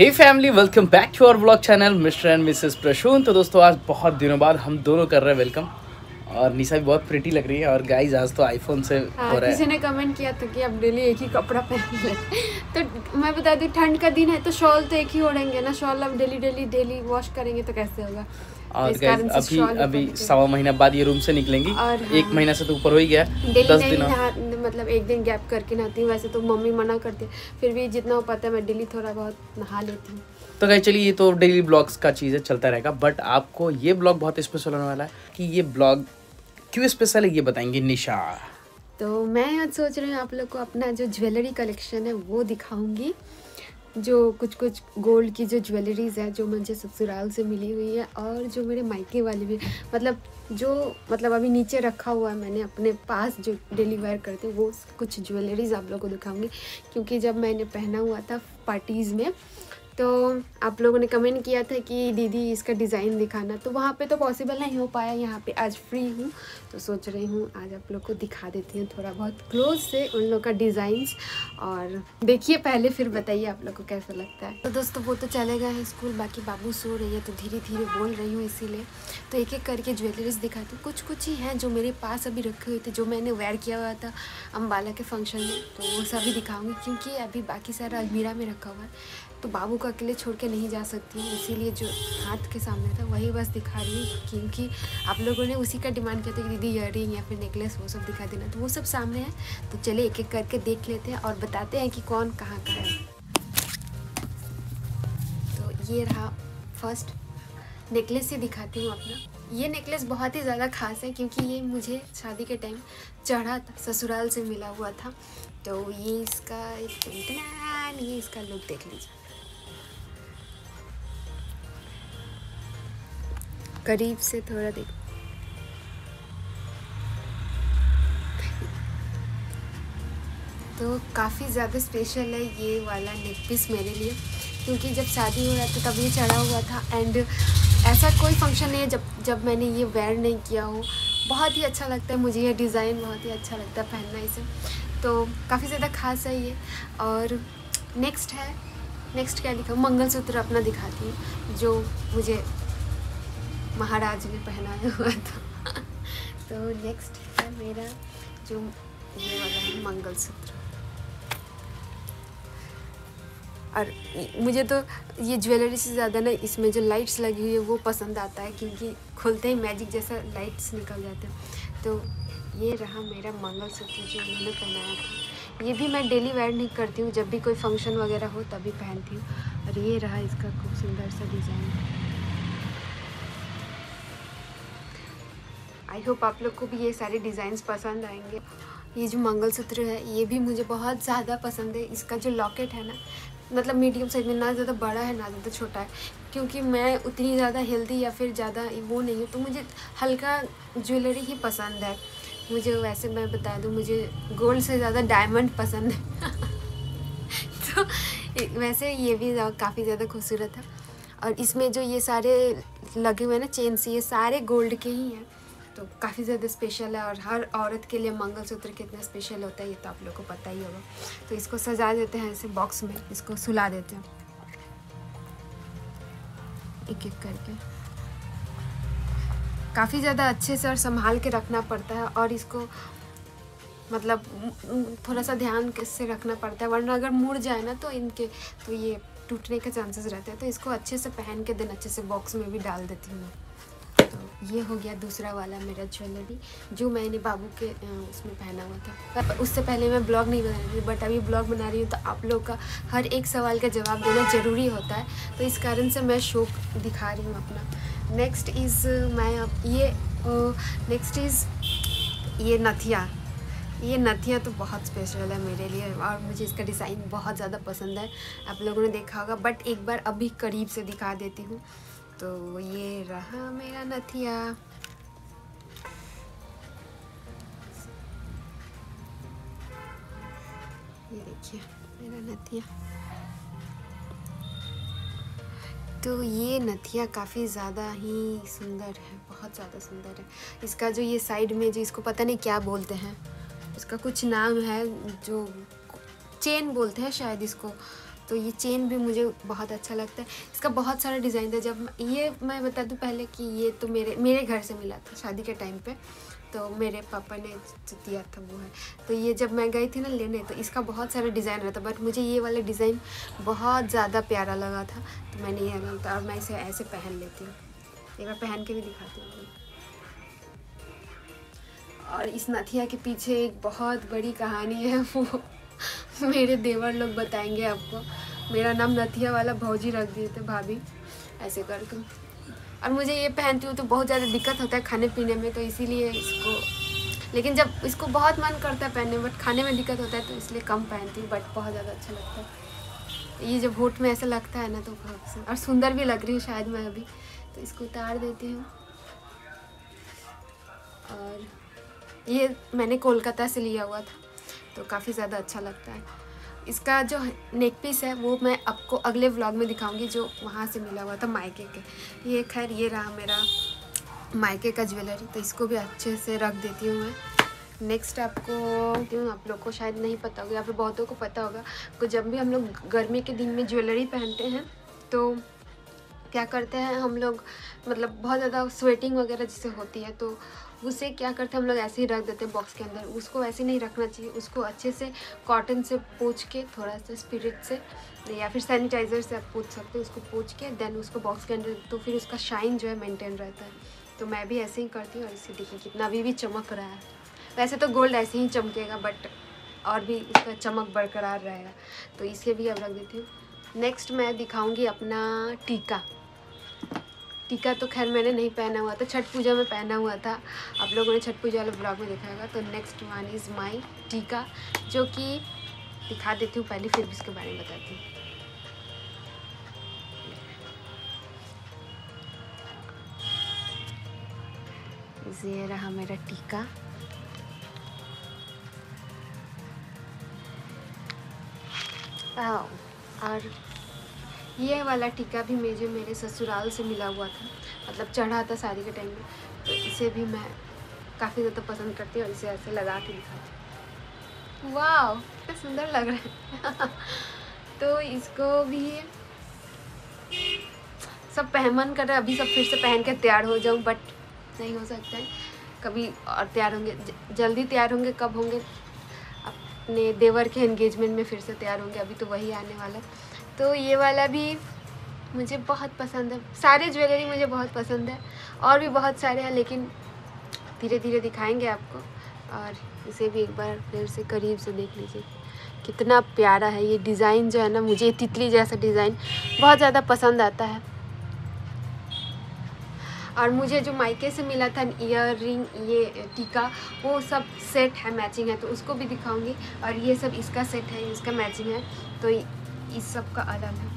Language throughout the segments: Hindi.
Hey family, welcome back to our vlog channel mister and missus Prasoon. तो दोस्तों आज बहुत दिनों बाद हम दोनों कर रहे हैं वेलकम, और निशा भी बहुत प्रिटी लग रही है। और गाइस आज तो आईफोन से हो रहा है। किसी ने कमेंट किया था कि अब डेली एक ही कपड़ा पहन ले। तो मैं बता दूं, ठंड का दिन है तो शॉल तो एक ही ओढ़ेंगे ना। शॉल अब डेली वॉश करेंगे तो कैसे होगा। और गाइस अभी 1.25 महीना बाद ये रूम से निकलेंगी। और एक महीना से तो ऊपर हो ही गया। 10 दिन मतलब एक दिन गैप करके नहाती हूँ। वैसे तो मम्मी मना करती है, फिर भी जितना हो पाता है मैं डेली थोड़ा बहुत नहा लेती हूँ। तो गाइस चलिए, ये तो डेली ब्लॉग्स का चीज़ है, चलता रहेगा। बट आपको ये ब्लॉग बहुत स्पेशल होने वाला है। कि ये ब्लॉग क्यों स्पेशल है ये बताएंगी निशा। तो मैं आज सोच रही हूँ आप लोग को अपना जो ज्वेलरी कलेक्शन है वो दिखाऊंगी। जो कुछ गोल्ड की जो ज्वेलरीज है जो मुझे ससुराल से मिली हुई है, और जो मेरे मायके वाली भी, मतलब अभी नीचे रखा हुआ है मैंने अपने पास, जो डेली वेयर करते हैं वो कुछ ज्वेलरीज आप लोगों को दिखाऊंगी। क्योंकि जब मैंने पहना हुआ था पार्टीज़ में तो आप लोगों ने कमेंट किया था कि दीदी इसका डिज़ाइन दिखाना, तो वहाँ पे तो पॉसिबल नहीं हो पाया। यहाँ पे आज फ्री हूँ तो सोच रही हूँ आज आप लोग को दिखा देती हूँ थोड़ा बहुत क्लोज से उन लोग का डिज़ाइंस। और देखिए पहले, फिर बताइए आप लोग को कैसा लगता है। तो दोस्तों वो तो चले गए हैं स्कूल, बाकी बाबू सो रही है तो धीरे धीरे बोल रही हूँ, इसीलिए तो एक एक करके ज्वेलरीज दिखाती हूँ। कुछ ही हैं जो मेरे पास अभी रखे हुए थे, जो मैंने वेयर किया हुआ था अम्बाला के फंक्शन में, तो वो सभी दिखाऊँगी। क्योंकि अभी बाकी सारा अलमीरा में रखा हुआ है तो बाबू को अकेले छोड़ के नहीं जा सकती हूँ, इसीलिए जो हाथ के सामने था वही बस दिखा रही हूँ। क्योंकि आप लोगों ने उसी का डिमांड किया था कि दीदी ईयररिंग या फिर नेकलेस वो सब दिखा देना, तो वो सब सामने है। तो चलिए एक एक करके देख लेते हैं और बताते हैं कि कौन कहाँ का है। तो ये रहा फर्स्ट नेकलेस, से दिखाती हूँ अपना। ये नेकलेस बहुत ही ज़्यादा खास है क्योंकि ये मुझे शादी के टाइम चढ़ा था, ससुराल से मिला हुआ था। तो ये इसका लुक देख लीजिए करीब से, थोड़ा देख। तो काफ़ी ज़्यादा स्पेशल है ये वाला नेक पीस मेरे लिए, क्योंकि जब शादी हो रहा था तब ये चढ़ा हुआ था। एंड ऐसा कोई फंक्शन नहीं है जब मैंने ये वेयर नहीं किया हो। बहुत ही अच्छा लगता है मुझे, ये डिज़ाइन बहुत ही अच्छा लगता है पहनना इसे, तो काफ़ी ज़्यादा खास है ये। और नेक्स्ट क्या लिखा, मंगलसूत्र अपना दिखाती हूँ जो मुझे महाराज ने पहनाया हुआ था। तो नेक्स्ट है मेरा जो ये वाला है मंगलसूत्र। और मुझे तो ये ज्वेलरी से ज़्यादा ना इसमें जो लाइट्स लगी हुई है वो पसंद आता है, क्योंकि खुलते ही मैजिक जैसा लाइट्स निकल जाते हैं। तो ये रहा मेरा मंगलसूत्र जो मैंने पहनाया था। ये भी मैं डेली वेयर नहीं करती हूँ, जब भी कोई फंक्शन वगैरह हो तभी पहनती हूँ। और ये रहा इसका खूब सुंदर सा डिज़ाइन। आई होप आप लोग को भी ये सारे डिज़ाइंस पसंद आएंगे। ये जो मंगलसूत्र है ये भी मुझे बहुत ज़्यादा पसंद है। इसका जो लॉकेट है ना, मतलब मीडियम साइज में, ना ज़्यादा बड़ा है ना ज़्यादा छोटा है, क्योंकि मैं उतनी ज़्यादा हेल्दी या फिर ज़्यादा वो नहीं हूँ, तो मुझे हल्का ज्वेलरी ही पसंद है। मुझे वैसे मैं बता दूँ, मुझे गोल्ड से ज़्यादा डायमंड पसंद है। तो वैसे ये भी काफ़ी ज़्यादा खूबसूरत है। और इसमें जो ये सारे लगे हुए हैं ना चेन्स, ये सारे गोल्ड के ही हैं, तो काफ़ी ज़्यादा स्पेशल है। और हर औरत के लिए मंगलसूत्र कितना स्पेशल होता है ये तो आप लोग को पता ही होगा। तो इसको सजा देते हैं ऐसे बॉक्स में, इसको सुला देते हैं एक एक करके। काफ़ी ज़्यादा अच्छे से और संभाल के रखना पड़ता है, और इसको मतलब थोड़ा सा ध्यान से रखना पड़ता है, वरना अगर मुड़ जाए ना तो ये टूटने के चांसेस रहते हैं। तो इसको अच्छे से पहन के दिन अच्छे से बॉक्स में भी डाल देती हूँ। तो ये हो गया दूसरा वाला मेरा ज्वेलरी जो मैंने बाबू के उसमें पहना हुआ था। उससे पहले मैं ब्लॉग नहीं बना रही थी, बट अभी ब्लॉग बना रही हूँ तो आप लोग का हर एक सवाल का जवाब देना ज़रूरी होता है, तो इस कारण से मैं शो दिखा रही हूँ अपना। नेक्स्ट इज़ ये नथिया। ये नथिया तो बहुत स्पेशल है मेरे लिए, और मुझे इसका डिज़ाइन बहुत ज़्यादा पसंद है। आप लोगों ने देखा होगा, बट एक बार अभी करीब से दिखा देती हूँ। तो ये रहा मेरा नथिया। ये देखिए मेरा नथिया। तो ये नथिया काफ़ी ज़्यादा ही सुंदर है, बहुत ज़्यादा सुंदर है। इसका जो ये साइड में जो इसको पता नहीं क्या बोलते हैं, उसका कुछ नाम है, जो चेन बोलते हैं शायद इसको। तो ये चेन भी मुझे बहुत अच्छा लगता है। इसका बहुत सारा डिज़ाइन था। जब ये मैं बता दूं पहले कि ये तो मेरे घर से मिला था शादी के टाइम पे, तो मेरे पापा ने जो दिया था वो है। तो ये जब मैं गई थी ना लेने, तो इसका बहुत सारा डिज़ाइन रहता, बट मुझे ये वाला डिज़ाइन बहुत ज़्यादा प्यारा लगा था, तो मैंने ये था और मैं इसे ऐसे पहन लेती हूँ। एक बार पहन के भी दिखाती हूँ। और इस नथिया के पीछे एक बहुत बड़ी कहानी है, वो मेरे देवर लोग बताएंगे आपको। मेरा नाम नथिया वाला भौजी रख दिए थे, भाभी ऐसे करके। और मुझे ये पहनती हूँ तो बहुत ज़्यादा दिक्कत होता है खाने पीने में, तो इसीलिए इसको, लेकिन जब इसको बहुत मन करता है पहनने, बट खाने में दिक्कत होता है तो इसलिए कम पहनती हूँ, बट बहुत ज़्यादा अच्छा लगता है। ये जब होठ में ऐसा लगता है ना तो बहुत और सुंदर भी लग रही है शायद मैं अभी, तो इसको उतार देती हूँ। और ये मैंने कोलकाता से लिया हुआ था, तो काफ़ी ज़्यादा अच्छा लगता है। इसका जो नेक पीस है वो मैं आपको अगले व्लॉग में दिखाऊंगी, जो वहाँ से मिला हुआ था मायके के। ये खैर ये रहा मेरा मायके का ज्वेलरी, तो इसको भी अच्छे से रख देती हूँ मैं। नेक्स्ट आपको, आप लोग को शायद नहीं पता होगा या फिर बहुतों को पता होगा, तो जब भी हम लोग गर्मी के दिन में ज्वेलरी पहनते हैं तो क्या करते हैं हम लोग, मतलब बहुत ज़्यादा स्वेटिंग वगैरह जिसे होती है, तो उसे क्या करते हैं हम लोग ऐसे ही रख देते हैं बॉक्स के अंदर। उसको ऐसे नहीं रखना चाहिए, उसको अच्छे से कॉटन से पोंछ के, थोड़ा सा स्पिरिट से या फिर सैनिटाइज़र से आप पोंछ सकते हैं, उसको पोंछ के देन उसको बॉक्स के अंदर, तो फिर उसका शाइन जो है मेंटेन रहता है। तो मैं भी ऐसे ही करती हूँ। और इसे देखिए कितना अभी भी चमक रहा है। वैसे तो गोल्ड ऐसे ही चमकेगा, बट और भी उसका चमक बरकरार रहेगा, तो इसे भी अब रख देती हूँ। नेक्स्ट मैं दिखाऊँगी अपना टीका। टीका तो खैर मैंने नहीं पहना हुआ था, छठ पूजा में पहना हुआ था, आप लोगों ने छठ पूजा वाले ब्लॉग में देखा होगा। तो नेक्स्ट वन इज़ माई टीका, जो कि दिखा देती हूँ पहले, फिर भी इसके बारे में बताती हूँ। ये रहा मेरा टीका। और ये वाला टीका भी मुझे मेरे ससुराल से मिला हुआ था, मतलब चढ़ा था शादी के टाइम में, तो इसे भी मैं काफ़ी ज़्यादा पसंद करती हूँ और इसे ऐसे लगा के दिखाती हूँ। वाह कितना सुंदर लग रहा है। तो इसको भी सब मन कर रहा है अभी सब फिर से पहन कर तैयार हो जाऊँ, बट नहीं हो सकता है, कभी और तैयार होंगे, जल्दी तैयार होंगे। कब होंगे? अपने देवर के एंगेजमेंट में फिर से तैयार होंगे, अभी तो वही आने वाला। तो ये वाला भी मुझे बहुत पसंद है, सारे ज्वेलरी मुझे बहुत पसंद है, और भी बहुत सारे हैं, लेकिन धीरे धीरे दिखाएंगे आपको। और इसे भी एक बार फिर से करीब से देख लीजिए, कितना प्यारा है ये डिज़ाइन। जो है ना, मुझे तितली जैसा डिज़ाइन बहुत ज़्यादा पसंद आता है। और मुझे जो मायके से मिला था ईयर रिंग, ये टीका, वो सब सेट है, मैचिंग है, तो उसको भी दिखाऊंगी। और ये सब इसका सेट है, इसका मैचिंग है, तो इस सब का अलग है।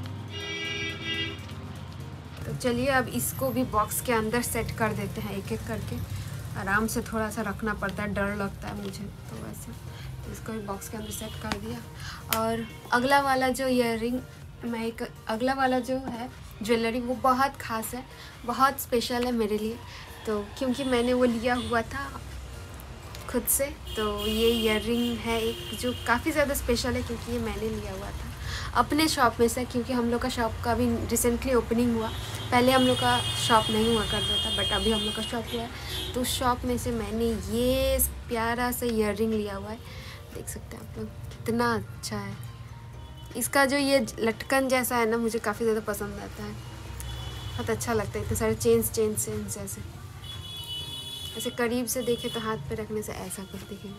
तो चलिए अब इसको भी बॉक्स के अंदर सेट कर देते हैं एक एक करके। आराम से थोड़ा सा रखना पड़ता है, डर लगता है मुझे, तो वैसे इसको भी बॉक्स के अंदर सेट कर दिया। और अगला वाला जो ईयररिंग, अगला वाला जो है ज्वेलरी, वो बहुत ख़ास है, बहुत स्पेशल है मेरे लिए। तो क्योंकि मैंने वो लिया हुआ था खुद से, तो ये ईयररिंग है एक जो काफ़ी ज़्यादा स्पेशल है, क्योंकि ये मैंने लिया हुआ था अपने शॉप में से। क्योंकि हम लोग का शॉप का अभी रिसेंटली ओपनिंग हुआ, पहले हम लोग का शॉप नहीं हुआ करता था, बट अभी हम लोग का शॉप हुआ है, तो शॉप में से मैंने ये प्यारा सा ईयररिंग लिया हुआ है। देख सकते हैं आप लोग, कितना अच्छा है। इसका जो ये लटकन जैसा है ना, मुझे काफ़ी ज़्यादा पसंद आता है, बहुत अच्छा लगता है। इतने सारे चेन्स ऐसे ऐसे करीब से देखे तो हाथ पे रखने से ऐसा कुछ दिखेगा।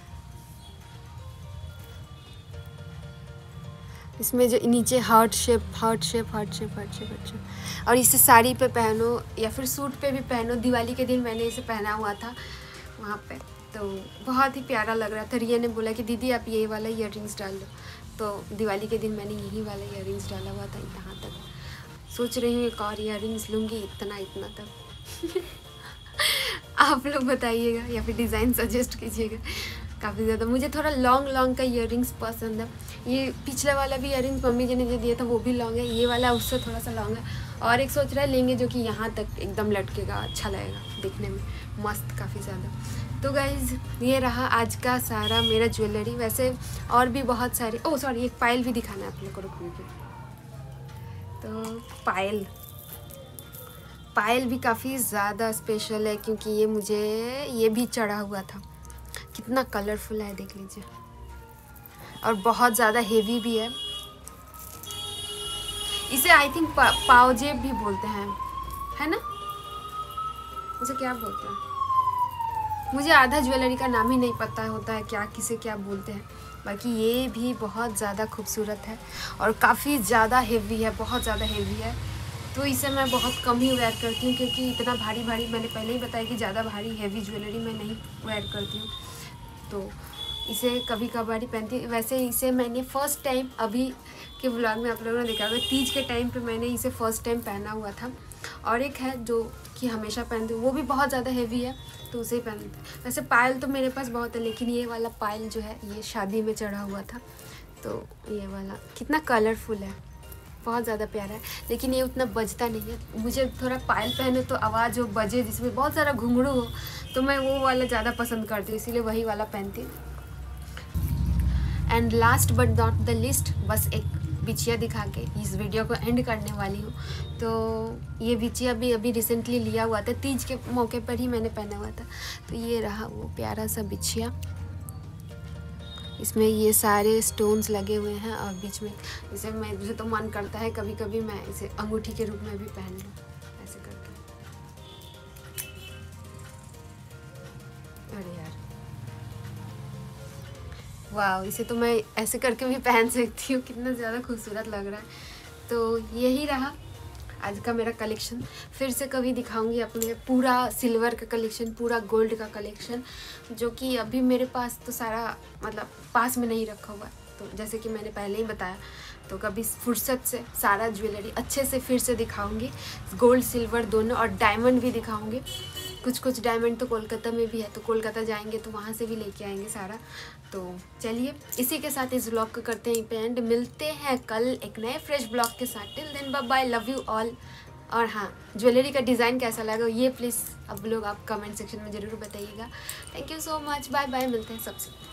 इसमें जो नीचे हार्ट शेप, और इसे साड़ी पे पहनो या फिर सूट पे भी पहनो। दिवाली के दिन मैंने इसे पहना हुआ था वहाँ पे, तो बहुत ही प्यारा लग रहा था। रिया ने बोला कि दीदी आप ये वाला ईयररिंग्स डाल लो, तो दिवाली के दिन मैंने यही वाला ईयररिंग्स डाला हुआ था। यहाँ तक सोच रही हूँ एक और ईयररिंग्स लूँगी, इतना तक। आप लोग बताइएगा या फिर डिज़ाइन सजेस्ट कीजिएगा। काफ़ी ज़्यादा मुझे थोड़ा लॉन्ग का ईयररिंग्स पसंद है। ये पिछले वाला भी ईयररिंग्स मम्मी जी ने जो दिया था वो भी लॉन्ग है, ये वाला उससे थोड़ा सा लॉन्ग है। और एक सोच रहा है लेंगे जो कि यहाँ तक एकदम लटकेगा, अच्छा लगेगा दिखने में, मस्त काफ़ी ज़्यादा। तो गाइज ये रहा आज का सारा मेरा ज्वेलरी। वैसे और भी बहुत सारे, ओह सॉरी, एक पायल भी दिखाना है आप लोग को, रुकने। तो पायल भी काफ़ी ज़्यादा स्पेशल है क्योंकि ये मुझे ये भी चढ़ा हुआ था। कितना कलरफुल है देख लीजिए, और बहुत ज़्यादा हेवी भी है। इसे आई थिंक पावजेब भी बोलते हैं, है ना? इसे क्या बोलते हैं? मुझे आधा ज्वेलरी का नाम ही नहीं पता होता है क्या किसे क्या बोलते हैं। बाकी ये भी बहुत ज़्यादा खूबसूरत है और काफ़ी ज़्यादा हेवी है, बहुत ज़्यादा हेवी है। तो इसे मैं बहुत कम ही वेयर करती हूँ क्योंकि इतना भारी मैंने पहले ही बताया कि ज़्यादा भारी हेवी ज्वेलरी मैं नहीं वेयर करती हूँ। तो इसे कभी कभार ही पहनती हूँ। वैसे इसे मैंने फ़र्स्ट टाइम अभी के व्लॉग में आप लोगों ने देखा होगा, तीज के टाइम पे मैंने इसे फ़र्स्ट टाइम पहना हुआ था। और एक है जो कि हमेशा पहनती हूँ, वो भी बहुत ज़्यादा हेवी है तो उसे ही पहनते हैं। वैसे पायल तो मेरे पास बहुत है, लेकिन ये वाला पायल जो है ये शादी में चढ़ा हुआ था। तो ये वाला कितना कलरफुल है, बहुत ज़्यादा प्यारा है, लेकिन ये उतना बजता नहीं है। मुझे थोड़ा पायल पहने तो आवाज़ हो, बजे, जिसमें बहुत सारा घुंघरू हो, तो मैं वो वाला ज़्यादा पसंद करती हूँ, इसीलिए वही वाला पहनती हूँ। And last but not the list, बस एक बिछिया दिखा के इस वीडियो को एंड करने वाली हूँ। तो ये बिछिया भी अभी रिसेंटली लिया हुआ था, तीज के मौके पर ही मैंने पहना हुआ था। तो ये रहा वो प्यारा सा बिछिया, इसमें ये सारे स्टोन्स लगे हुए हैं और बीच में इसे मुझे तो मन करता है कभी कभी मैं इसे अंगूठी के रूप में भी पहन लूँ, ऐसे करके। अरे यार वाह, इसे तो मैं ऐसे करके भी पहन सकती हूँ, कितना ज़्यादा खूबसूरत लग रहा है। तो यही रहा आज का मेरा कलेक्शन। फिर से कभी दिखाऊंगी अपने पूरा सिल्वर का कलेक्शन, पूरा गोल्ड का कलेक्शन, जो कि अभी मेरे पास तो सारा मतलब पास में नहीं रखा हुआ है। तो जैसे कि मैंने पहले ही बताया, तो कभी फुर्सत से सारा ज्वेलरी अच्छे से फिर से दिखाऊंगी, गोल्ड सिल्वर दोनों, और डायमंड भी दिखाऊंगी। कुछ डायमंड तो कोलकाता में भी है, तो कोलकाता जाएंगे तो वहाँ से भी लेके आएंगे सारा। तो चलिए इसी के साथ इस ब्लॉग को करते हैं पे एंड। मिलते हैं कल एक नए फ्रेश ब्लॉग के साथ। Till then bye bye, love you all. और हाँ, ज्वेलरी का डिज़ाइन कैसा लगा ये प्लीज़ अब लोग आप कमेंट सेक्शन में ज़रूर बताइएगा। Thank you so much, bye bye, मिलते हैं सबसे।